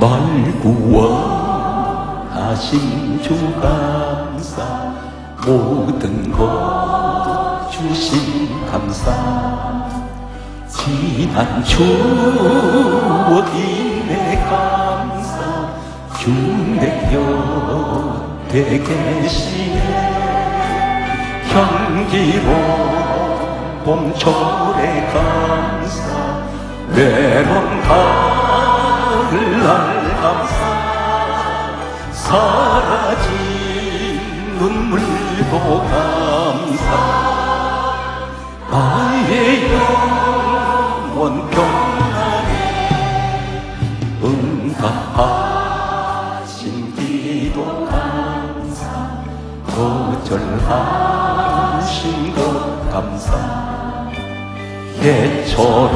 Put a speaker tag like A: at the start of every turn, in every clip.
A: 말구원하신 주 감사, 모든 것 주신 감사, 지난 추억 인내 감사, 주 내 곁에 계시네. 향기로운 봄철의 감사, 외로운 가을날 감사, 사라진 눈물도 감사, 나의 영원 평안에 응답하신 기도 감사, 거절하신 것 감사, 예처럼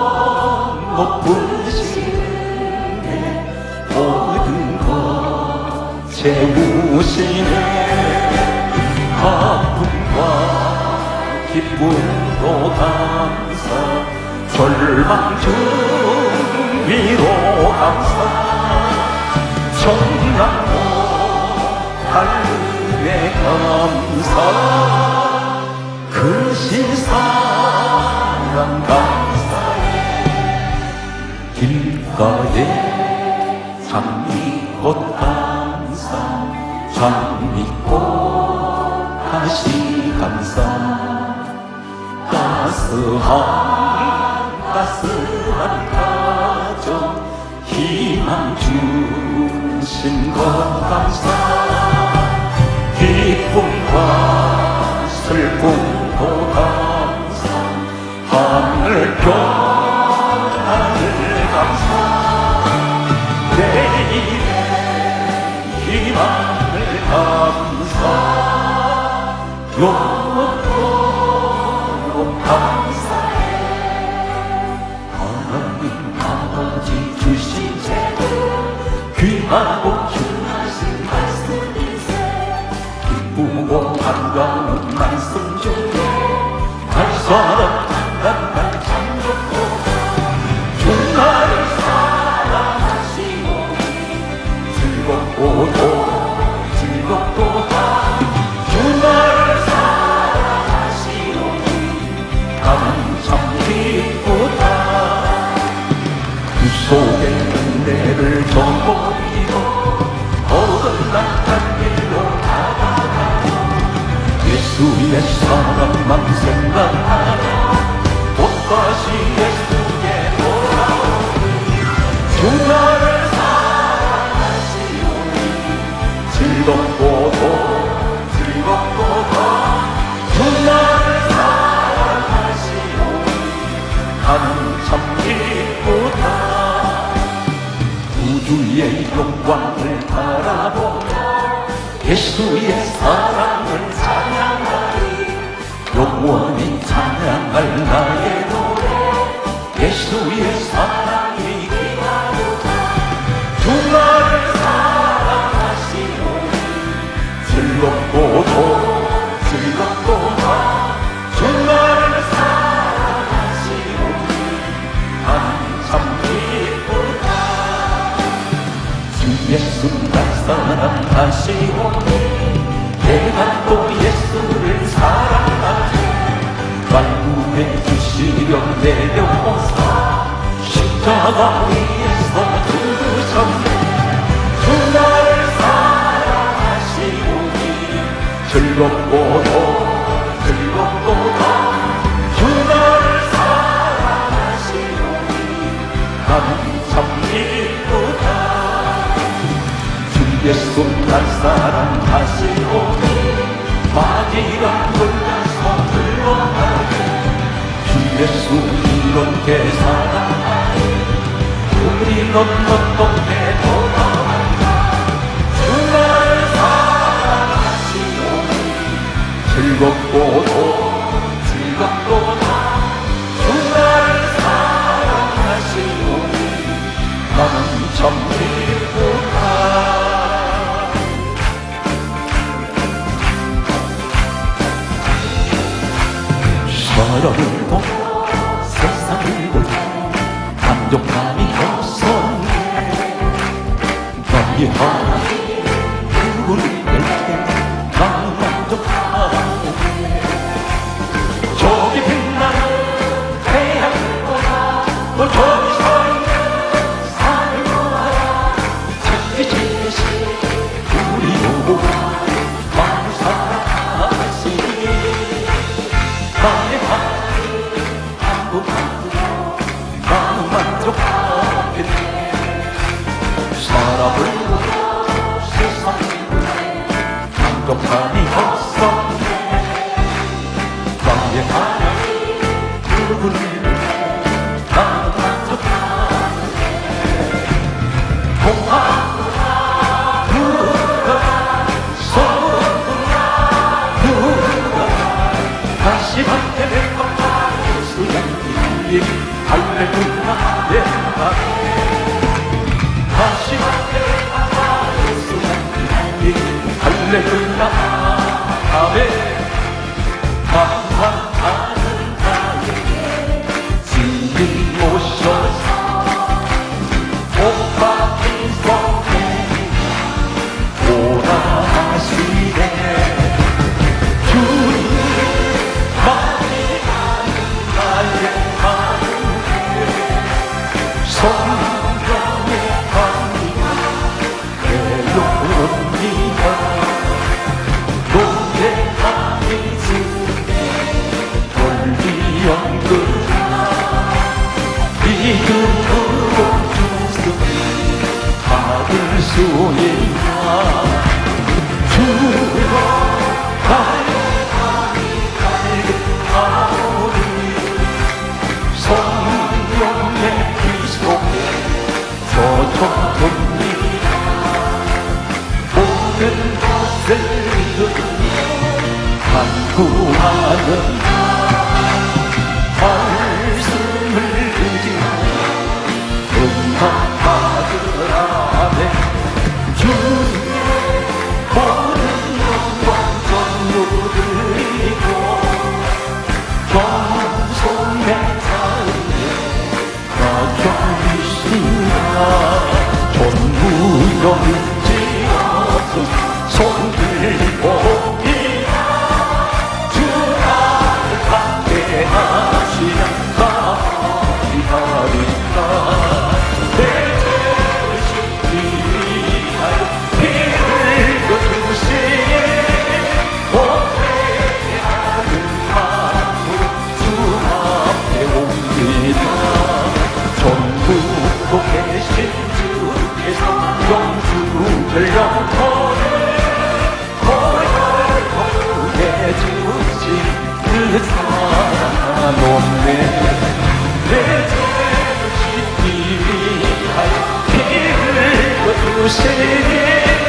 A: 높으신 내 모든 것 채우시네. 아픔과 기쁨도 감사, 절망 중위로 감사, 청량도 하늘에 감사, 그 시사랑 감사해. 길가에 장미꽃 감사, 장미꽃 다시 감사, 따스한 가정 희망 주신 것 감사, 기쁨과 슬픔도 감사, 하늘 평안을 감사, 내일의 희망을 감사, 영원토록 감사해. 하나님 아버지 주신 재능, 귀하고 귀하신 말씀 인생, 기쁘고 반가운 말씀 중에 갈 사람 날 참좋고, 주 나를 사랑하시오니 즐겁고도 즐겁도다. 주 나를 사랑하시오니 나는 참 기쁘다. 그 속에 은혜를 져버리고 어긋난 길로 나가가요. 예수의 사랑만 생각하며 또다시 예수께 돌아오니, 주 나를 사랑하시오니 즐겁고도 즐겁고도, 주 나를 사랑하시오니 나는 참 기쁘다. 구주의 영광을 바라보며 예수의 사랑을 찬양하리. 영원히 찬양할 나의 노래, 예수의 사랑이 기다리다. 주 나를 사랑하시오니 즐겁고도 즐겁도다. 주 나를 사랑하시오니 나는 참 기쁘다. 주 예수 날 사랑하시오니 내가 또 예수를 사랑하네. 만국에 주시려 내려오사 십자가 위에서 죽으셨네. 주 나를 사랑하시오니 즐겁고도 즐겁도다. 주 나를 사랑하시오니 나는 참 기쁘다. 주 예수 날 사랑하시오니 마귀가 몰라서 불러가네. 주 예수 이렇게 사랑하니 우리 넘넘넘에 돌아간다. 주 나를 사랑하시오니 즐겁고도 즐겁도다. 주 나를 사랑하시오니 나는 참 기쁘다. 사랑을 보고 세상을 보고 감정감이 없었네. 하나님 그분에게 나는 만족하네. 저기 빛나는 태양보다 또 저기 서있는 산보다 찾기 지으신 우리 여호와 나를 사랑하시니 나의 하나님 한 분만으로 나는 만족하겠네. 사람을 보고 세상을 만족함이 없었네. 나의 하나님 그분을 나는 만족하네. 공하구나 누가 소구나 누가 다시 함께 될 것과 예수님 할렐루야 내 다시 함께 될 것과 예수님 할렐루야 아멘. 감사하는 나에게 주님 오셔서 복 받은 성에 오라 하시네. 주님 많이 가는 나의 하늘에 성령의 강이가 외로웁니다. 노래하니 주께 돌리 연구나 믿음으로 주승 받을 수 있나. 주로 갈가니 갈급하오니 성령의 피 속에 젖어듭니다. 모든 것을 간구하는 말씀을 의지하여 응답받으라네. 주님의 모든 영광 전부 드리고 겸손의 자리에 낮춰주시라. 전부 영지어서 손들고 계신 주께서 영주를 영원히 거역해 주신 그 사랑 없네. 내 죄를 씻기 위하여 피를 흘려주시니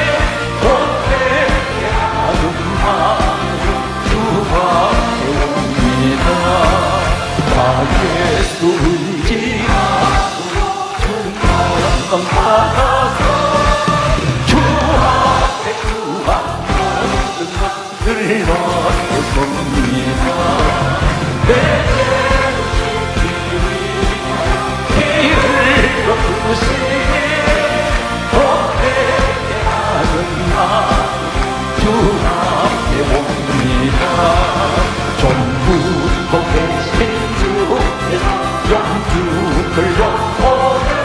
A: 어떻게 하든마도 주 앞에 옵니다. 나 예수 의지하고 받아서 주 앞에 구한 모든 것들을 얻겠습니다. 내 죄를 씻기 위하여 피를 흘려주시니 어떻게 하든가 주 앞에 옵니다. 전부 계신 주께서 영주를 영원히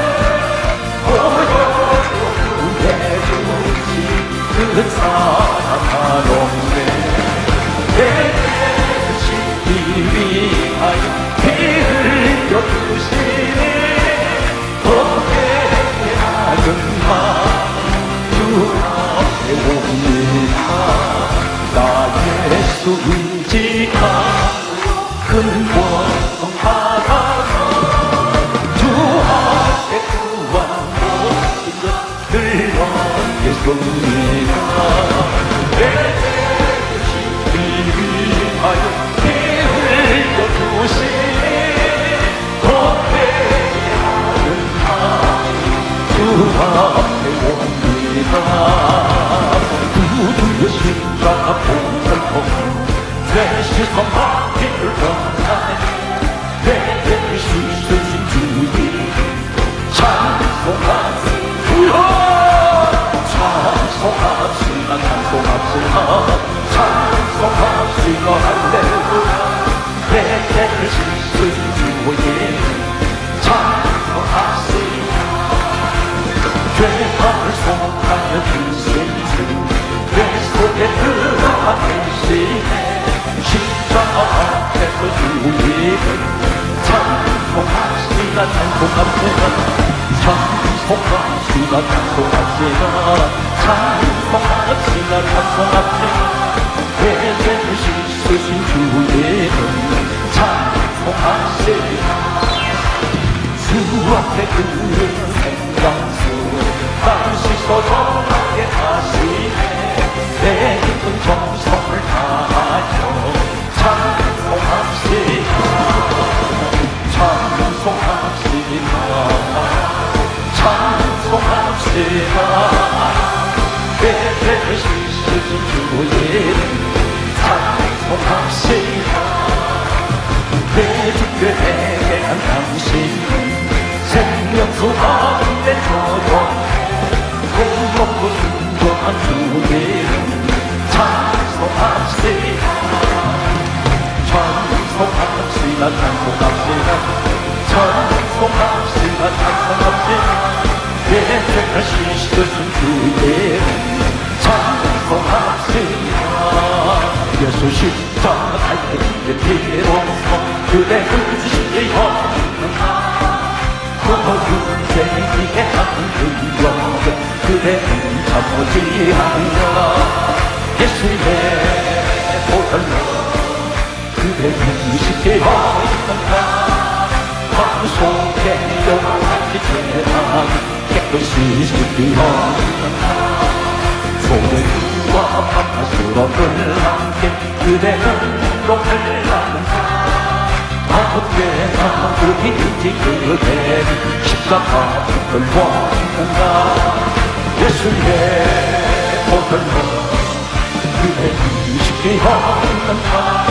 A: 그 사랑 없네. 내 죄를 씻기 위하여 피를 흘려주시니 어떻게 하든가 주 앞에 옵니다. 나 예수 의지하고 근원 받아서 주 앞에 구한 모든 것들 얻겠습니다. 내 죄를 씻기 위하여 피 흘려주시니 어떻게 하든가 주 앞에 옵니다. 구주의 십자가 보살펴 내 시선 바퀴를 떠나네. 내 죄를 씻으신 주님 찬송하세. 주여 불러 할렐루야 내 죄를 씻은 주의 찬송하시라 죄악을 속하여 주신 주내 속에 들어가 계시네 십자가 앞에서 주의 찬송하시라 찬송하시라 찬송하시라 찬송하시라 찬송하시라 찬송하시라 내 죄를 씻으신 주의 찬송하시라 주 앞에 그는 생명수 나를 씻어 정하게 하시네 내 깊은 정성을 다하여 찬송하시라 찬송하시라 찬송하시라 내 죄를 씻으신 주의 찬송하시라 내 주께 행한 당신 생명수 가운데 조용해 복 먹고 순종한 주의 찬송합시다 찬송합시다 찬송합시다 찬송합시다 찬송합시다 내 죄를 씻으신 주의 찬송합시다 예수 십자가의 피로써 그대 의지여 그대에게 하는 그 영광 그대 잠오지 않으라 예수의 보혈로 그대 의식되어 있는가 마음 속에 영원히 죄악 깨끗이 씻기어 있는가 소금과 밤수렁을 함께 그대는 롱을 나는가 언제나 그인지 그대 십자가를 원한다 예수의 보혈로 그대 의식이 없는가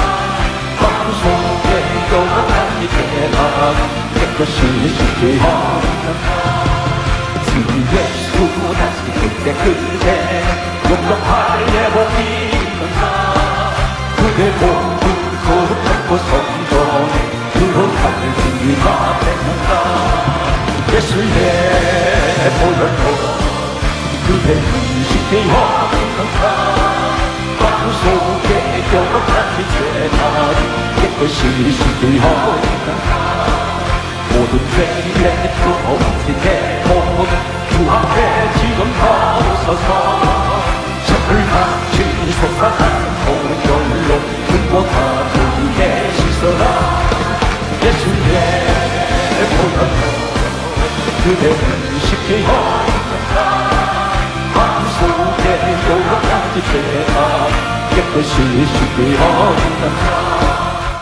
A: 마음속에 영원한 죄악 깨끗이 씻기 없는가 주 예수 다시 그대 영광할 예복이 있는가 그대 모두 거룩하고 성전에 들어갈 준비가 됐는가 예수의 보혈로 그대 의식되어 있는가 마음속에 영원한 죄악 깨끗이 씻기어 있는가 모든 죄의 주옵시게 모든 주 앞에 지금 바로 서서 정을 같이 솟아가는 보혈로 눈보다 주께 씻어라 예수의 보혈로 그대를 씻기어 있는가 마음속에 영원한 죄악 깨끗이 씻기어 있는가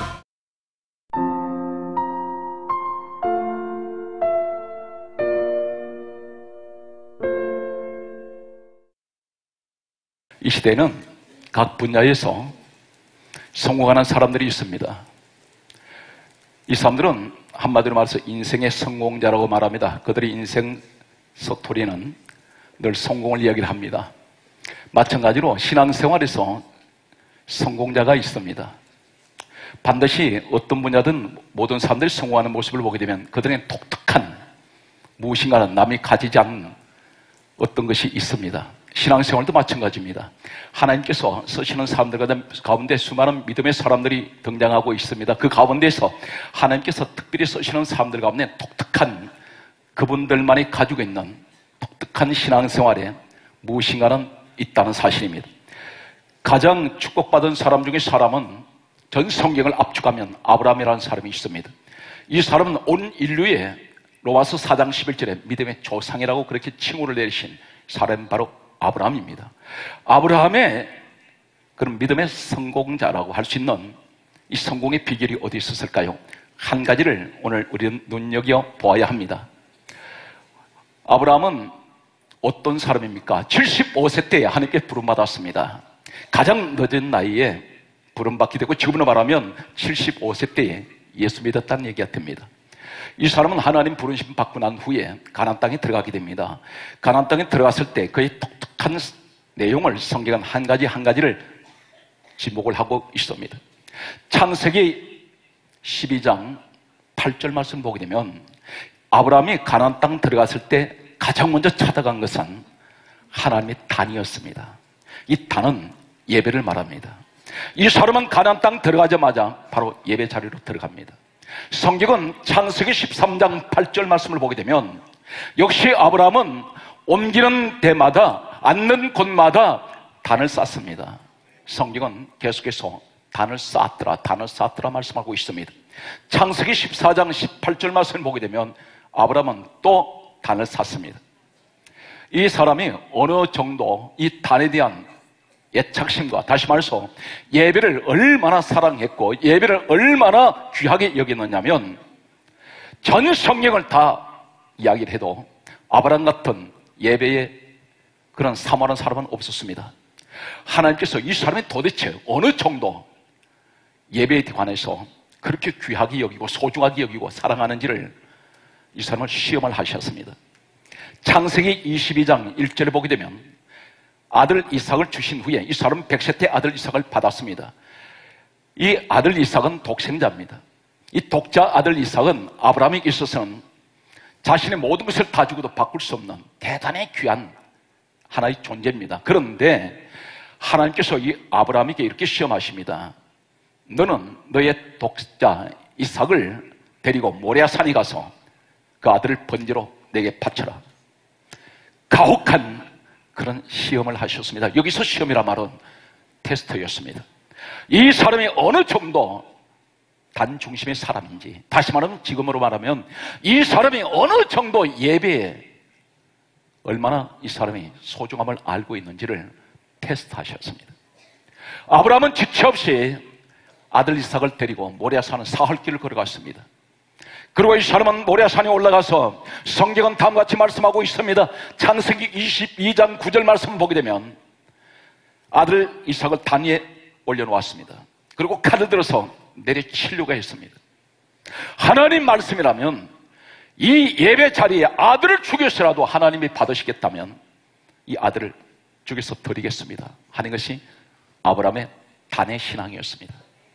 B: 이 시대는 각 분야에서 성공하는 사람들이 있습니다. 이 사람들은 한마디로 말해서 인생의 성공자라고 말합니다. 그들의 인생 스토리는 늘 성공을 이야기를 합니다. 마찬가지로 신앙생활에서 성공자가 있습니다. 반드시 어떤 분야든 모든 사람들이 성공하는 모습을 보게 되면 그들의 독특한 무엇인가는 남이 가지지 않는 어떤 것이 있습니다. 신앙생활도 마찬가지입니다. 하나님께서 쓰시는 사람들 가운데 수많은 믿음의 사람들이 등장하고 있습니다. 그 가운데서 하나님께서 특별히 쓰시는 사람들 가운데 독특한 그분들만이 가지고 있는 독특한 신앙생활에 무엇인가는 있다는 사실입니다. 가장 축복받은 사람 중에 사람은 전 성경을 압축하면 아브라함이라는 사람이 있습니다. 이 사람은 온 인류의 로마서 4장 11절에 믿음의 조상이라고 그렇게 칭호를 내리신 사람은 바로 아브라함입니다. 아브라함의 그런 믿음의 성공자라고 할 수 있는 이 성공의 비결이 어디 있었을까요? 한 가지를 오늘 우리는 눈여겨 보아야 합니다. 아브라함은 어떤 사람입니까? 75세 때에 하나님께 부름받았습니다. 가장 늦은 나이에 부름받게 되고 지금으로 말하면 75세 때에 예수 믿었다는 얘기가 됩니다. 이 사람은 하나님 부르심 받고 난 후에 가나안 땅에 들어가게 됩니다. 가나안 땅에 들어갔을 때 그의 독특한 내용을 성경은 한 가지를 지목을 하고 있습니다. 창세기 12장 8절 말씀 보게 되면 아브라함이 가나안 땅 들어갔을 때 가장 먼저 찾아간 것은 하나님의 단이었습니다. 이 단은 예배를 말합니다. 이 사람은 가나안 땅 들어가자마자 바로 예배 자리로 들어갑니다. 성경은 창세기 13장 8절 말씀을 보게 되면 역시 아브라함은 옮기는 데마다 앉는 곳마다 단을 쌓습니다. 성경은 계속해서 단을 쌓았더라 말씀하고 있습니다. 창세기 14장 18절 말씀을 보게 되면 아브라함은 또 단을 쌓습니다. 이 사람이 어느 정도 이 단에 대한 애착심과 다시 말해서 예배를 얼마나 사랑했고 예배를 얼마나 귀하게 여겼느냐면 전 성경을 다 이야기를 해도 아브라함 같은 예배에 그런 사모하는 사람은 없었습니다. 하나님께서 이 사람이 도대체 어느 정도 예배에 관해서 그렇게 귀하게 여기고 소중하게 여기고 사랑하는지를 이 사람을 시험을 하셨습니다. 창세기 22장 1절에 보게 되면 아들 이삭을 주신 후에 이 사람은 100세 때 아들 이삭을 받았습니다. 이 아들 이삭은 독생자입니다. 이 독자 아들 이삭은 아브라함에 있어서는 자신의 모든 것을 다 주고도 바꿀 수 없는 대단히 귀한 하나의 존재입니다. 그런데 하나님께서 이 아브라함에게 이렇게 시험하십니다. 너는 너의 독자 이삭을 데리고 모리아산에 가서 그 아들을 번제로 내게 바쳐라. 가혹한 그런 시험을 하셨습니다. 여기서 시험이란 말은 테스트였습니다. 이 사람이 어느 정도 단 중심의 사람인지, 다시 말하면 지금으로 말하면 이 사람이 어느 정도 예배에 얼마나 이 사람이 소중함을 알고 있는지를 테스트하셨습니다. 아브라함은 지체 없이 아들 이삭을 데리고 모리아산 사흘길을 걸어갔습니다. 그리고 이 사람은 모리아산에 올라가서 성경은 다음과 같이 말씀하고 있습니다. 창세기 22장 9절 말씀을 보게 되면 아들 이삭을 단 위에 올려놓았습니다. 그리고 칼을 들어서 내려치려고 했습니다. 하나님 말씀이라면 이 예배 자리에 아들을 죽여서라도 하나님이 받으시겠다면 이 아들을 죽여서 드리겠습니다 하는 것이 아브라함의 단의 신앙이었습니다.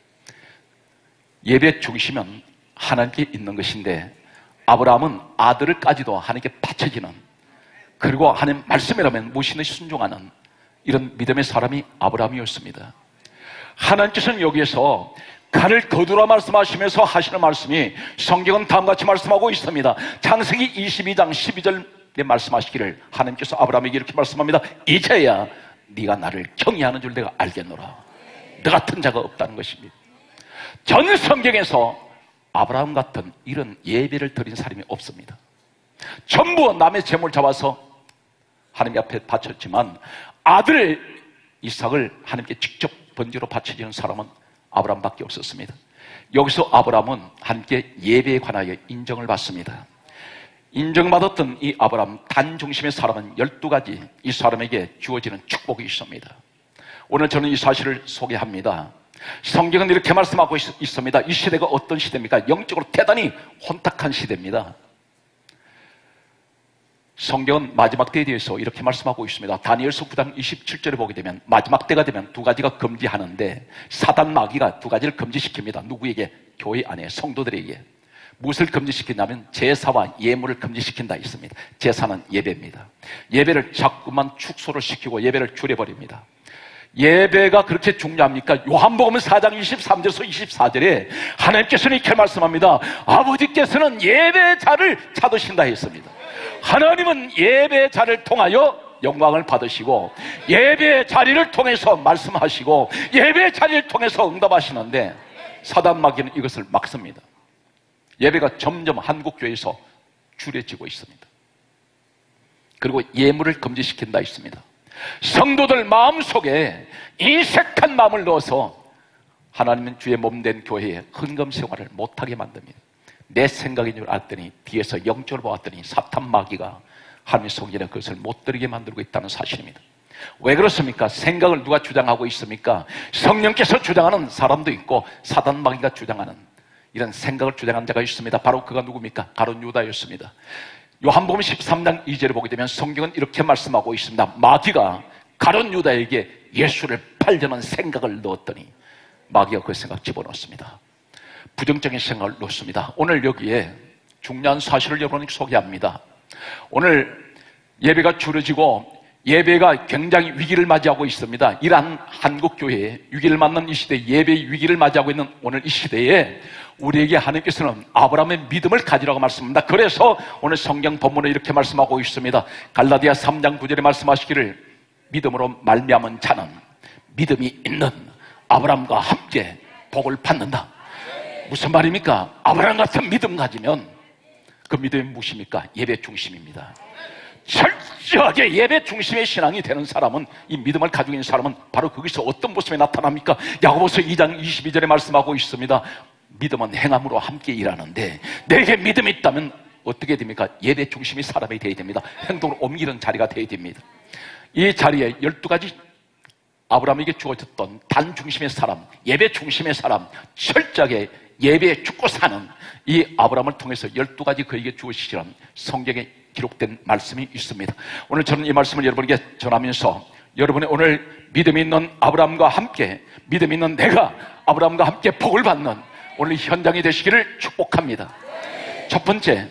B: 예배 중심은 하나님께 있는 것인데 아브라함은 아들을까지도 하나님께 바쳐지는, 그리고 하나님 말씀이라면 무신의 순종하는 이런 믿음의 사람이 아브라함이었습니다. 하나님께서는 여기에서 칼을 거두라 말씀하시면서 하시는 말씀이 성경은 다음과 같이 말씀하고 있습니다. 창세기 22장 12절에 말씀하시기를 하나님께서 아브라함에게 이렇게 말씀합니다. 이제야 네가 나를 경외하는 줄 내가 알겠노라. 너 같은 자가 없다는 것입니다. 전 성경에서 아브라함 같은 이런 예배를 드린 사람이 없습니다. 전부 남의 재물 잡아서 하나님 앞에 바쳤지만 아들 이삭을 하나님께 직접 번제로 바쳐지는 사람은 아브라함밖에 없었습니다. 여기서 아브라함은 하나님께 예배에 관하여 인정을 받습니다. 인정받았던 이 아브라함 단 중심의 사람은 12가지 이 사람에게 주어지는 축복이 있습니다. 오늘 저는 이 사실을 소개합니다. 성경은 이렇게 말씀하고 있습니다. 이 시대가 어떤 시대입니까? 영적으로 대단히 혼탁한 시대입니다. 성경은 마지막 때에 대해서 이렇게 말씀하고 있습니다. 다니엘서 9장 27절에 보게 되면 마지막 때가 되면 두 가지가 금지하는데 사단 마귀가 두 가지를 금지시킵니다. 누구에게? 교회 안에 성도들에게. 무엇을 금지시키냐면 제사와 예물을 금지시킨다 있습니다. 제사는 예배입니다. 예배를 자꾸만 축소를 시키고 예배를 줄여버립니다. 예배가 그렇게 중요합니까? 요한복음 4장 23절에서 24절에 하나님께서는 이렇게 말씀합니다. 아버지께서는 예배자를 찾으신다 했습니다. 하나님은 예배자를 통하여 영광을 받으시고 예배 자리를 통해서 말씀하시고 예배 자리를 통해서 응답하시는데 사단 마귀는 이것을 막습니다. 예배가 점점 한국교회에서 줄여지고 있습니다. 그리고 예물을 금지시킨다 있습니다. 성도들 마음속에 인색한 마음을 넣어서 하나님은 주의 몸된 교회에 헌금 생활을 못하게 만듭니다. 내 생각인 줄 알았더니 뒤에서 영적으로 보았더니 사탄 마귀가 하나님의 성전에 그것을 못 드리게 만들고 있다는 사실입니다. 왜 그렇습니까? 생각을 누가 주장하고 있습니까? 성령께서 주장하는 사람도 있고 사단 마귀가 주장하는 이런 생각을 주장하는 자가 있습니다. 바로 그가 누굽니까? 가룟 유다였습니다. 요한복음 13장 2절을 보게 되면 성경은 이렇게 말씀하고 있습니다. 마귀가 가룟 유다에게 예수를 축복하려는 생각을 넣었더니 마귀가 그 생각 집어넣습니다. 부정적인 생각을 넣습니다. 오늘 여기에 중요한 사실을 여러분에게 소개합니다. 오늘 예배가 줄어지고 예배가 굉장히 위기를 맞이하고 있습니다. 이러한 한국교회에 위기를 맞는 이 시대, 예배의 위기를 맞이하고 있는 오늘 이 시대에 우리에게 하나님께서는 아브라함의 믿음을 가지라고 말씀합니다. 그래서 오늘 성경 본문에 이렇게 말씀하고 있습니다. 갈라디아 3장 9절에 말씀하시기를 믿음으로 말미암은 자는 믿음이 있는 아브라함과 함께 복을 받는다. 무슨 말입니까? 아브라함 같은 믿음 가지면 그 믿음이 무엇입니까? 예배 중심입니다. 철저하게 예배 중심의 신앙이 되는 사람은, 이 믿음을 가지고 있는 사람은 바로 거기서 어떤 모습이 나타납니까? 야고보서 2장 22절에 말씀하고 있습니다. 믿음은 행함으로 함께 일하는데 내게 믿음이 있다면 어떻게 됩니까? 예배 중심의 사람이 되어야 됩니다. 행동을 옮기는 자리가 되어야 됩니다. 이 자리에 12가지 아브라함에게 주어졌던 단 중심의 사람, 예배 중심의 사람, 철저하게 예배에 죽고 사는 이 아브라함을 통해서 12가지 그에게 주어지시는 성경에 기록된 말씀이 있습니다. 오늘 저는 이 말씀을 여러분에게 전하면서 여러분의 오늘 믿음이 있는 아브라함과 함께, 믿음이 있는 내가 아브라함과 함께 복을 받는 오늘 현장이 되시기를 축복합니다. 첫 번째,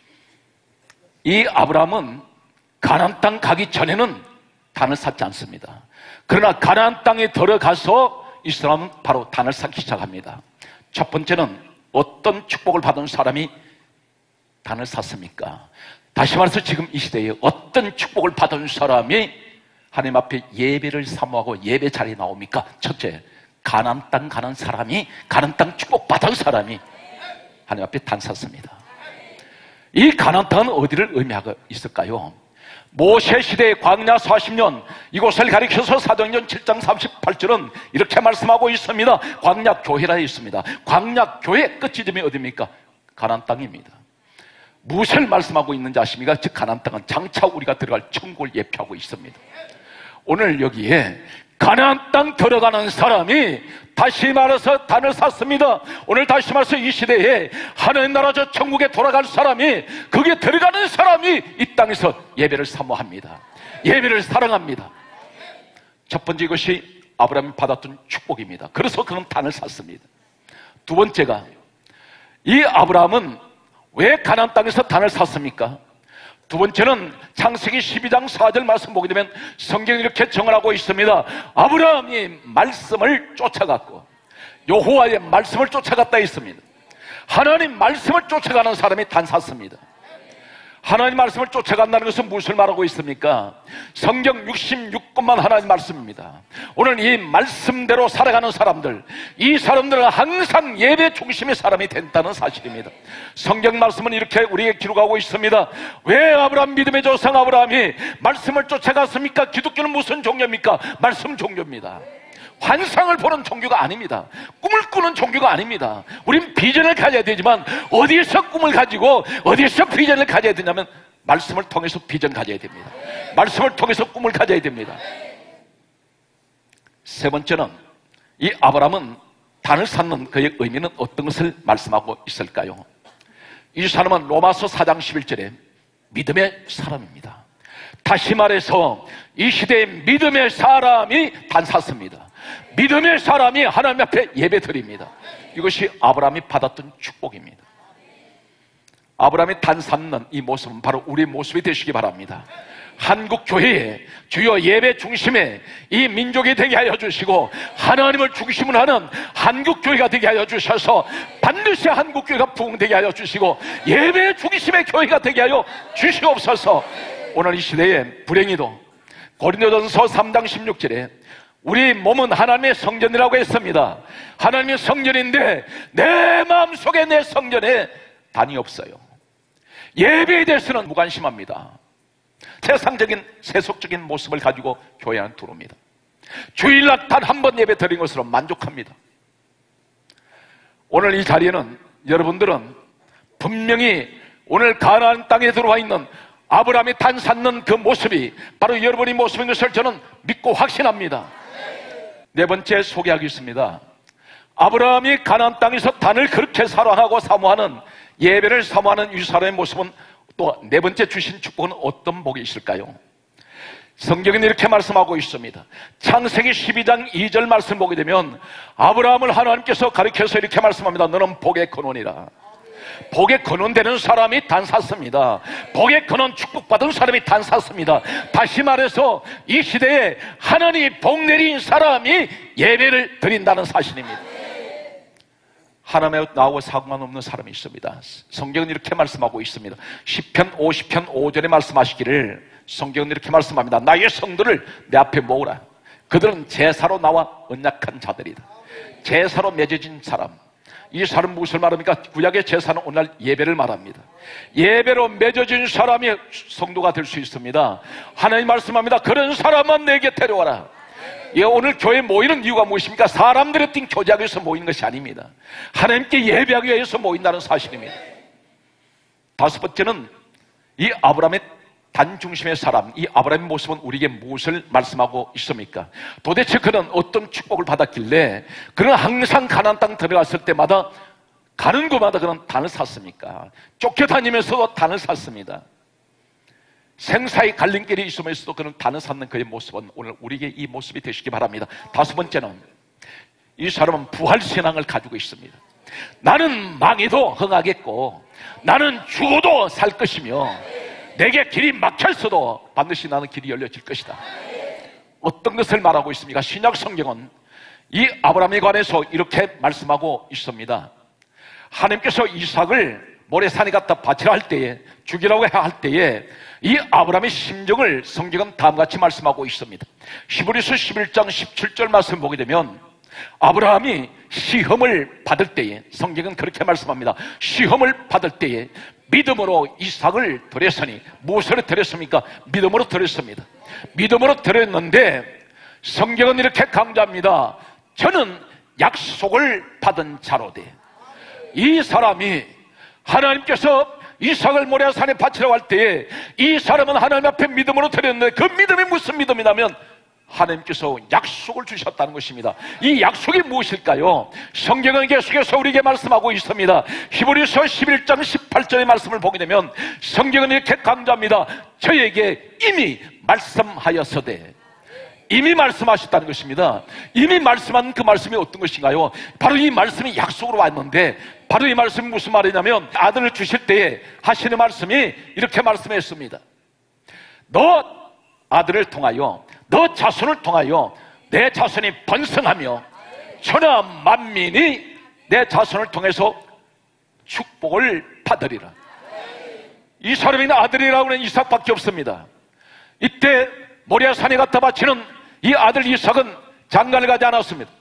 B: 이 아브라함은 가나안 땅 가기 전에는 단을 샀지 않습니다. 그러나 가나안 땅에 들어가서 이 사람은 바로 단을 쌓기 시작합니다. 첫 번째는 어떤 축복을 받은 사람이 단을 샀습니까? 다시 말해서 지금 이 시대에 어떤 축복을 받은 사람이 하나님 앞에 예배를 사모하고 예배 자리에 나옵니까? 첫째, 가나안 땅 가는 사람이, 가나안 땅 축복 받은 사람이 하나님 앞에 단 샀습니다. 이 가나안 땅은 어디를 의미하고 있을까요? 모세 시대의 광야 40년, 이곳을 가리켜서 사도행전 7장 38절은 이렇게 말씀하고 있습니다. 광야 교회라 있습니다. 광야 교회 끝지점이 어디입니까? 가나안 땅입니다. 무엇을 말씀하고 있는지 아십니까? 즉 가나안 땅은 장차 우리가 들어갈 천국을 예표하고 있습니다. 오늘 여기에 가나안 땅 들어가는 사람이 다시 말해서 단을 샀습니다. 오늘 다시 말해서 이 시대에 하나님 나라 저 천국에 돌아갈 사람이, 거기에 들어가는 사람이 이 땅에서 예배를 사모합니다. 예배를 사랑합니다. 첫 번째, 이것이 아브라함이 받았던 축복입니다. 그래서 그는 단을 샀습니다. 두 번째가, 이 아브라함은 왜 가나안 땅에서 단을 샀습니까? 두 번째는 창세기 12장 4절 말씀 보게 되면 성경이 이렇게 정언하고 있습니다. 아브라함이 말씀을 쫓아갔고, 여호와의 말씀을 쫓아갔다 했습니다. 하나님 말씀을 쫓아가는 사람이 단 샀습니다. 하나님 말씀을 쫓아간다는 것은 무엇을 말하고 있습니까? 성경 66권만 하나님 말씀입니다. 오늘 이 말씀대로 살아가는 사람들, 이 사람들은 항상 예배 중심의 사람이 된다는 사실입니다. 성경 말씀은 이렇게 우리에게 기록하고 있습니다. 왜 아브라함 믿음의 조상 아브라함이 말씀을 쫓아갔습니까? 기독교는 무슨 종교입니까? 말씀 종교입니다. 환상을 보는 종교가 아닙니다. 꿈을 꾸는 종교가 아닙니다. 우린 비전을 가져야 되지만 어디에서 꿈을 가지고 어디에서 비전을 가져야 되냐면 말씀을 통해서 비전 가져야 됩니다. 말씀을 통해서 꿈을 가져야 됩니다. 세 번째는, 이 아브라함은 단을 샀는 그의 의미는 어떤 것을 말씀하고 있을까요? 이 사람은 로마서 4장 11절에 믿음의 사람입니다. 다시 말해서 이 시대의 믿음의 사람이 단 샀습니다. 믿음의 사람이 하나님 앞에 예배 드립니다. 이것이 아브라함이 받았던 축복입니다. 아브라함이 단 샀는 이 모습은 바로 우리의 모습이 되시기 바랍니다. 한국 교회에 주요 예배 중심에 이 민족이 되게 하여 주시고 하나님을 중심으로 하는 한국 교회가 되게 하여 주셔서 반드시 한국 교회가 부흥되게 하여 주시고 예배 중심의 교회가 되게 하여 주시옵소서. 오늘 이 시대에 불행히도 고린도전서 3장 16절에 우리 몸은 하나님의 성전이라고 했습니다. 하나님의 성전인데 내 마음속에, 내 성전에 단이 없어요. 예배에 대해서는 무관심합니다. 세상적인 세속적인 모습을 가지고 교회 안에 들어옵니다. 주일날 단 한 번 예배 드린 것으로 만족합니다. 오늘 이 자리에는 여러분들은 분명히 오늘 가나안 땅에 들어와 있는 아브라함이 단 샀는 그 모습이 바로 여러분의 모습인 것을 저는 믿고 확신합니다. 네 번째 소개하겠습니다. 아브라함이 가나안 땅에서 단을 그렇게 사랑하고 사모하는, 예배를 사모하는 이 사람의 모습은 또 네 번째 주신 축복은 어떤 복이 있을까요? 성경은 이렇게 말씀하고 있습니다. 창세기 12장 2절 말씀 보게 되면 아브라함을 하나님께서 가리켜서 이렇게 말씀합니다. 너는 복의 근원이라. 복의 근원 되는 사람이 단사스입니다. 복의 근원 축복받은 사람이 단사스입니다. 다시 말해서 이 시대에 하나님이 복 내린 사람이 예배를 드린다는 사실입니다. 하나님의 나하고 상관 없는 사람이 있습니다. 성경은 이렇게 말씀하고 있습니다. 시편 50편 5절에 말씀하시기를 성경은 이렇게 말씀합니다. 나의 성도를 내 앞에 모으라. 그들은 제사로 나와 언약한 자들이다. 제사로 맺어진 사람. 이 사람은 무엇을 말합니까? 구약의 제사는 오늘 예배를 말합니다. 예배로 맺어진 사람이 성도가 될 수 있습니다. 하나님 말씀합니다. 그런 사람만 내게 데려와라. 예, 오늘 교회에 모이는 이유가 무엇입니까? 사람들의 어떤 교제하기 위해서 모이는 것이 아닙니다. 하나님께 예배하기 위해서 모인다는 사실입니다. 다섯 번째는 이 아브라함의 단중심의 사람, 이 아브라함의 모습은 우리에게 무엇을 말씀하고 있습니까? 도대체 그는 어떤 축복을 받았길래 그는 항상 가나안 땅 들어갔을 때마다 가는 곳마다 그는 단을 샀습니까? 쫓겨다니면서도 단을 샀습니다. 생사의 갈림길이 있으면서도 그는 단을 샀는 그의 모습은 오늘 우리에게 이 모습이 되시기 바랍니다. 다섯 번째는 이 사람은 부활신앙을 가지고 있습니다. 나는 망해도 흥하겠고 나는 죽어도 살 것이며 내게 길이 막혔어도 반드시 나는 길이 열려질 것이다. 어떤 것을 말하고 있습니까? 신약 성경은 이 아브라함에 관해서 이렇게 말씀하고 있습니다. 하나님께서 이삭을 모래산에 갖다 바치라 할 때에, 죽이라고 할 때에 이 아브라함의 심정을 성경은 다음같이 말씀하고 있습니다. 히브리서 11장 17절 말씀 보게 되면 아브라함이 시험을 받을 때에, 성경은 그렇게 말씀합니다. 시험을 받을 때에 믿음으로 이삭을 드렸으니, 무엇으로 드렸습니까? 믿음으로 드렸습니다. 믿음으로 드렸는데 성경은 이렇게 강조합니다. 저는 약속을 받은 자로되. 이 사람이 하나님께서 이삭을 모리아산에 바치라고 할 때에 이 사람은 하나님 앞에 믿음으로 드렸는데 그 믿음이 무슨 믿음이냐면 하나님께서 약속을 주셨다는 것입니다. 이 약속이 무엇일까요? 성경은 계속해서 우리에게 말씀하고 있습니다. 히브리서 11장 18절의 말씀을 보게 되면 성경은 이렇게 강조합니다. 저에게 이미 말씀하였으되. 이미 말씀하셨다는 것입니다. 이미 말씀한 그 말씀이 어떤 것인가요? 바로 이 말씀이 약속으로 왔는데, 바로 이 말씀이 무슨 말이냐면 아들을 주실 때에 하시는 말씀이 이렇게 말씀했습니다. 너 아들을 통하여, 너 자손을 통하여 내 자손이 번성하며 천하 만민이 내 자손을 통해서 축복을 받으리라. 이 사람이 아들이라고 하는 이삭밖에 없습니다. 이때 모리아산에 갖다 바치는 이 아들 이삭은 장가를 가지 않았습니다.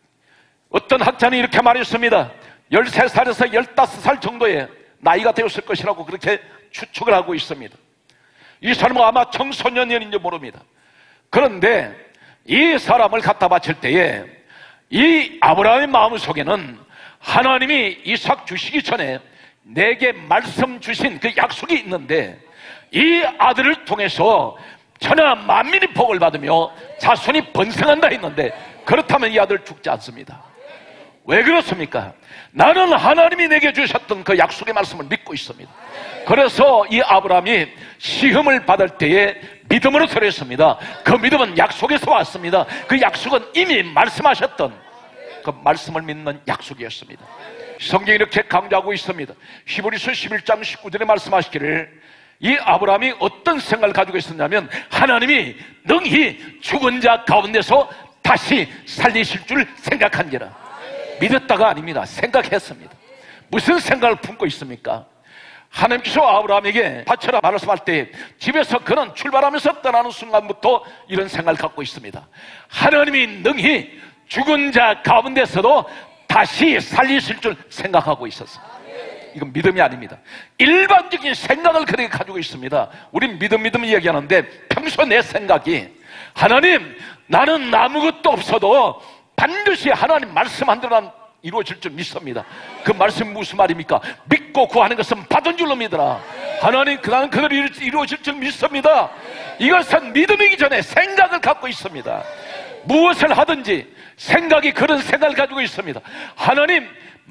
B: 어떤 학자는 이렇게 말했습니다. 13살에서 15살 정도의 나이가 되었을 것이라고 그렇게 추측을 하고 있습니다. 이 사람은 아마 청소년이었는지 모릅니다. 그런데 이 사람을 갖다 바칠 때에 이 아브라함의 마음속에는 하나님이 이삭 주시기 전에 내게 말씀 주신 그 약속이 있는데 이 아들을 통해서 천하 만민이 복을 받으며 자손이 번성한다 했는데 그렇다면 이 아들 죽지 않습니다. 왜 그렇습니까? 나는 하나님이 내게 주셨던 그 약속의 말씀을 믿고 있습니다. 그래서 이 아브라함이 시험을 받을 때에 믿음으로 드렸습니다. 그 믿음은 약속에서 왔습니다. 그 약속은 이미 말씀하셨던 그 말씀을 믿는 약속이었습니다. 성경이 이렇게 강조하고 있습니다. 히브리서 11장 19절에 말씀하시기를 이 아브라함이 어떤 생각을 가지고 있었냐면 하나님이 능히 죽은 자 가운데서 다시 살리실 줄 생각한지라. 믿었다가 아닙니다. 생각했습니다. 무슨 생각을 품고 있습니까? 하나님께서 아브라함에게 바쳐라 말씀할 때 집에서 그는 출발하면서 떠나는 순간부터 이런 생각을 갖고 있습니다. 하나님이 능히 죽은 자 가운데서도 다시 살리실 줄 생각하고 있었습니다. 이건 믿음이 아닙니다. 일반적인 생각을 그렇게 가지고 있습니다. 우린 믿음 이야기하는데 평소 내 생각이 하나님 나는 아무것도 없어도 반드시 하나님 말씀 한 대로 이루어질 줄 믿습니다. 그 말씀 무슨 말입니까? 믿고 구하는 것은 받은 줄로 믿어라. 하나님 나는 그대로 이루어질 줄 믿습니다. 이것은 믿음이기 전에 생각을 갖고 있습니다. 무엇을 하든지 생각이 그런 생각을 가지고 있습니다. 하나님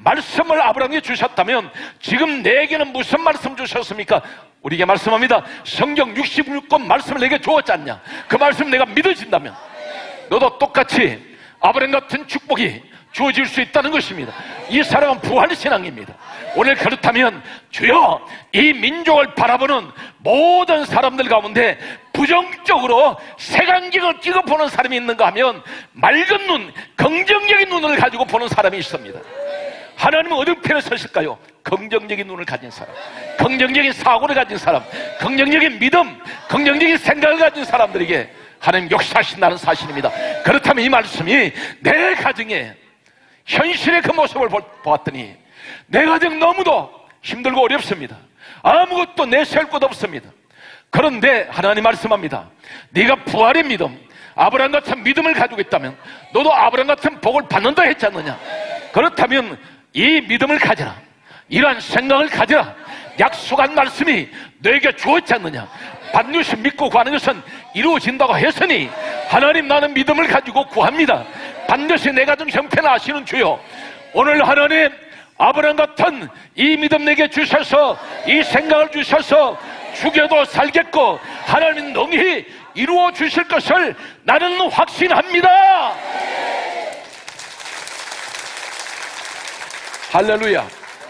B: 말씀을 아브라함에게 주셨다면 지금 내게는 무슨 말씀 주셨습니까? 우리에게 말씀합니다. 성경 66권 말씀을 내게 주었지 않냐? 그 말씀 내가 믿어진다면 너도 똑같이 아브라함 같은 축복이 주어질 수 있다는 것입니다. 이 사람은 부활신앙입니다. 오늘 그렇다면 주여, 이 민족을 바라보는 모든 사람들 가운데 부정적으로 색안경을 끼고 보는 사람이 있는가 하면 맑은 눈, 긍정적인 눈을 가지고 보는 사람이 있습니다. 하나님은 어느 편에 서실까요? 긍정적인 눈을 가진 사람, 긍정적인 사고를 가진 사람, 긍정적인 믿음, 긍정적인 생각을 가진 사람들에게 하나님 역사하신다는 사실입니다. 그렇다면 이 말씀이 내 가정에 현실의 그 모습을 보았더니 내 가정 너무도 힘들고 어렵습니다. 아무것도 내세울 것 없습니다. 그런데 하나님 말씀합니다. 네가 부활의 믿음, 아브라함 같은 믿음을 가지고 있다면 너도 아브라함 같은 복을 받는다 했지 않느냐? 그렇다면 이 믿음을 가져라, 이러한 생각을 가져라. 약속한 말씀이 너에게 주었지 않느냐? 반드시 믿고 구하는 것은 이루어진다고 했으니 하나님, 나는 믿음을 가지고 구합니다. 반드시 내 가정 형편을 아시는 주여, 오늘 하나님 아브라함 같은 이 믿음 내게 주셔서 이 생각을 주셔서 죽여도 살겠고 하나님 능히 이루어 주실 것을 나는 확신합니다. 할렐루야.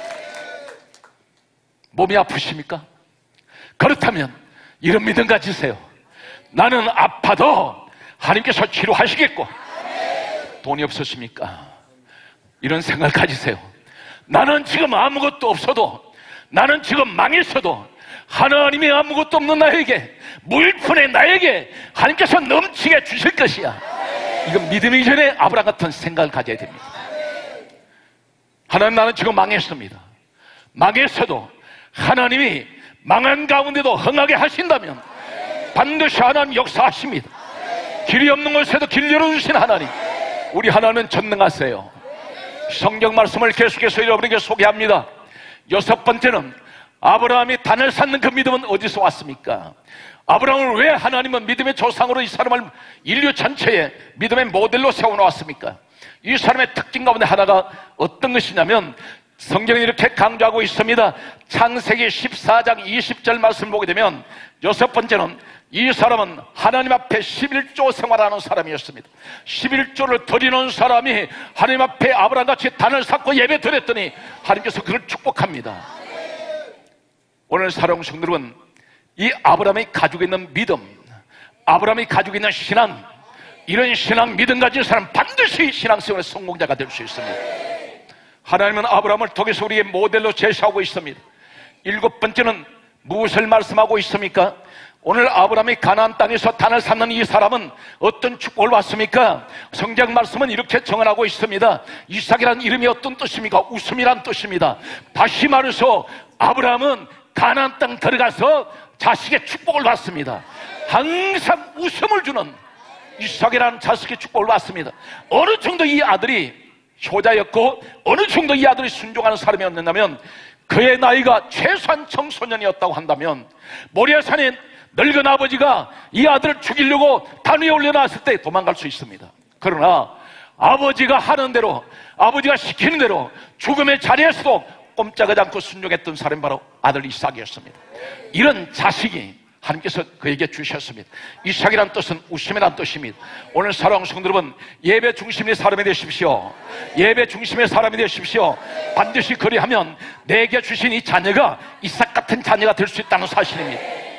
B: 몸이 아프십니까? 그렇다면 이런 믿음 가지세요. 나는 아파도 하나님께서 치료하시겠고. 돈이 없으십니까? 이런 생각을 가지세요. 나는 지금 아무것도 없어도, 나는 지금 망했어도 하나님이 아무것도 없는 나에게, 무일푼의 나에게 하나님께서 넘치게 주실 것이야. 이건 믿음이 전에 아브라함 같은 생각을 가져야 됩니다. 하나님, 나는 지금 망했습니다. 망했어도 하나님이 망한 가운데도 흥하게 하신다면 반드시 하나님 역사하십니다. 길이 없는 곳에도 길 열어주신 하나님, 우리 하나님은 전능하세요. 성경 말씀을 계속해서 여러분에게 소개합니다. 6번째는 아브라함이 단을 쌓는 그 믿음은 어디서 왔습니까? 아브라함을 왜 하나님은 믿음의 조상으로 이 사람을 인류 전체에 믿음의 모델로 세워놓았습니까? 이 사람의 특징 가운데 하나가 어떤 것이냐면 성경이 이렇게 강조하고 있습니다. 창세기 14장 20절 말씀을 보게 되면 6번째는 이 사람은 하나님 앞에 11조 생활하는 사람이었습니다. 11조를 드리는 사람이 하나님 앞에 아브라함같이 단을 쌓고 예배 드렸더니 하나님께서 그를 축복합니다. 오늘 사랑하는 성도 여러분, 이 아브라함이 가지고 있는 믿음, 아브라함이 가지고 있는 신앙, 이런 신앙 믿음 가진 사람 반드시 신앙생활의 성공자가 될 수 있습니다. 하나님은 아브라함을 통해서 우리에게 모델로 제시하고 있습니다. 7번째는 무엇을 말씀하고 있습니까? 오늘 아브라함이 가나안 땅에서 단을 쌓는 이 사람은 어떤 축복을 받습니까? 성경 말씀은 이렇게 정언하고 있습니다. 이삭이라는 이름이 어떤 뜻입니까? 웃음이란 뜻입니다. 다시 말해서 아브라함은 가나안 땅 들어가서 자식의 축복을 받습니다. 항상 웃음을 주는 이삭이라는 자식의 축복을 받습니다. 어느 정도 이 아들이 효자였고 어느 정도 이 아들이 순종하는 사람이었느냐면 그의 나이가 최소한 청소년이었다고 한다면 모리아산에 늙은 아버지가 이 아들을 죽이려고 단 위에 올려놨을 때 도망갈 수 있습니다. 그러나 아버지가 하는 대로, 아버지가 시키는 대로 죽음의 자리에서도 꼼짝하지 않고 순종했던 사람이 바로 아들 이삭이었습니다. 이런 자식이 하나님께서 그에게 주셨습니다. 이삭이란 뜻은 웃음이란 뜻입니다. 오늘 사랑하는 성도 여러분, 예배 중심의 사람이 되십시오. 예배 중심의 사람이 되십시오. 반드시 그리하면 내게 주신 이 자녀가 이삭 같은 자녀가 될 수 있다는 사실입니다.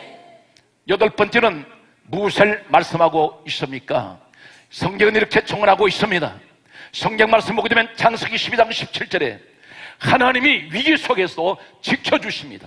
B: 8번째는 무엇을 말씀하고 있습니까? 성경은 이렇게 정언하고 있습니다. 성경 말씀 보게 되면 창세기 12장 17절에 하나님이 위기 속에서 지켜주십니다.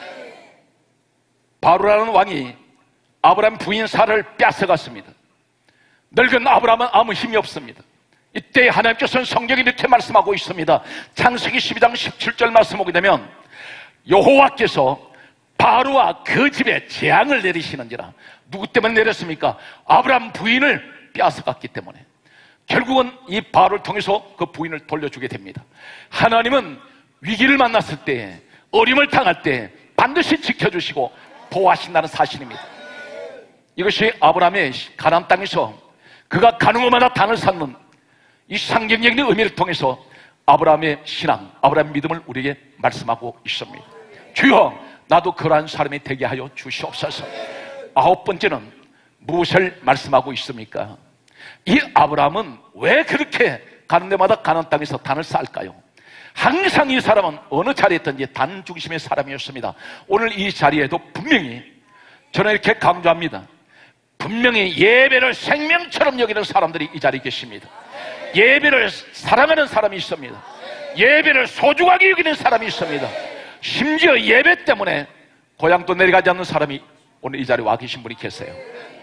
B: 바로라는 왕이 아브라함 부인 사라를 뺏어갔습니다. 늙은 아브라함은 아무 힘이 없습니다. 이때 하나님께서는 성경이 이렇게 말씀하고 있습니다. 창세기 12장 17절 말씀 보게 되면 여호와께서 바로와 그 집에 재앙을 내리시는지라. 누구 때문에 내렸습니까? 아브라함 부인을 뺏어갔기 때문에. 결국은 이 바로를 통해서 그 부인을 돌려주게 됩니다. 하나님은 위기를 만났을 때, 어려움을 당할 때 반드시 지켜주시고 보호하신다는 사실입니다. 이것이 아브라함의 가나안 땅에서 그가 가는 곳마다 단을 쌓는 이 상징적인 의미를 통해서 아브라함의 신앙, 아브라함의 믿음을 우리에게 말씀하고 있습니다. 주여, 나도 그러한 사람이 되게 하여 주시옵소서. 아홉 번째는 무엇을 말씀하고 있습니까? 이 아브라함은 왜 그렇게 가는 데마다 가나안 땅에서 단을 쌓을까요? 항상 이 사람은 어느 자리에 있든지 단 중심의 사람이었습니다. 오늘 이 자리에도 분명히 저는 이렇게 강조합니다. 분명히 예배를 생명처럼 여기는 사람들이 이 자리에 계십니다. 예배를 사랑하는 사람이 있습니다. 예배를 소중하게 여기는 사람이 있습니다. 심지어 예배 때문에 고향도 내려가지 않는 사람이 오늘 이 자리에 와 계신 분이 계세요.